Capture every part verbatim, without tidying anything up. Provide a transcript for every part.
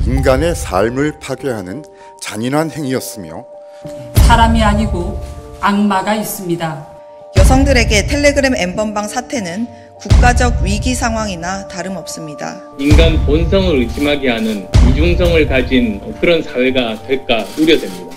인간의 삶을 파괴하는 잔인한 행위였으며 사람이 아니고 악마가 있습니다. 여성들에게 텔레그램 엠번방 사태는 국가적 위기 상황이나 다름없습니다. 인간 본성을 의심하게 하는 이중성을 가진 그런 사회가 될까 우려됩니다.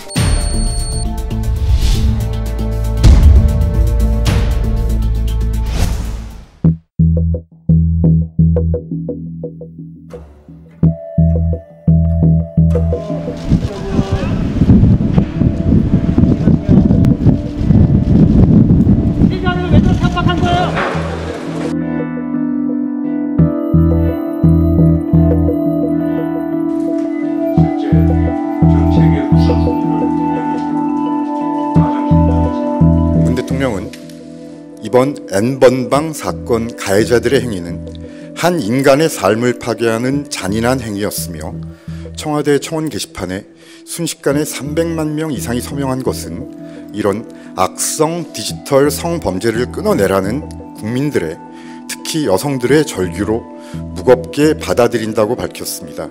문 대통령은 이번 N번방 사건 가해자들의 행위는 한 인간의 삶을 파괴하는 잔인한 행위였으며 청와대 청원 게시판에 순식간에 삼백만 명 이상이 서명한 것은 이런 악성 디지털 성범죄를 끊어내라는 국민들의, 특히 여성들의 절규로 무겁게 받아들인다고 밝혔습니다.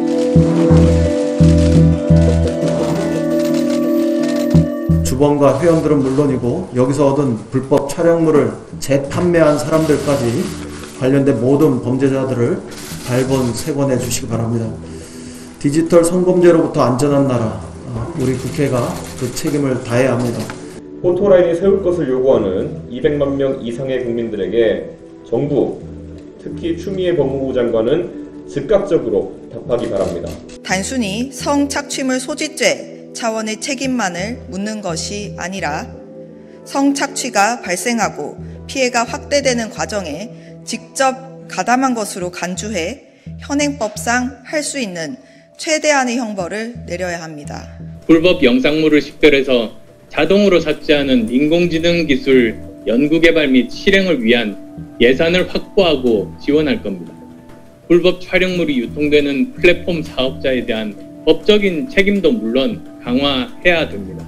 주범과 회원들은 물론이고 여기서 얻은 불법 촬영물을 재판매한 사람들까지 관련된 모든 범죄자들을 발본 세관해 주시기 바랍니다. 디지털 성범죄로부터 안전한 나라, 우리 국회가 그 책임을 다해야 합니다. 포토라인이 세울 것을 요구하는 이백만 명 이상의 국민들에게 정부, 특히 추미애 법무부 장관은 즉각적으로 답하기 바랍니다. 단순히 성착취물 소지죄 차원의 책임만을 묻는 것이 아니라 성착취가 발생하고 피해가 확대되는 과정에 직접 가담한 것으로 간주해 현행법상 할 수 있는 최대한의 형벌을 내려야 합니다. 불법 영상물을 식별해서 자동으로 삭제하는 인공지능 기술 연구개발 및 실행을 위한 예산을 확보하고 지원할 겁니다. 불법 촬영물이 유통되는 플랫폼 사업자에 대한 법적인 책임도 물론 강화해야 됩니다.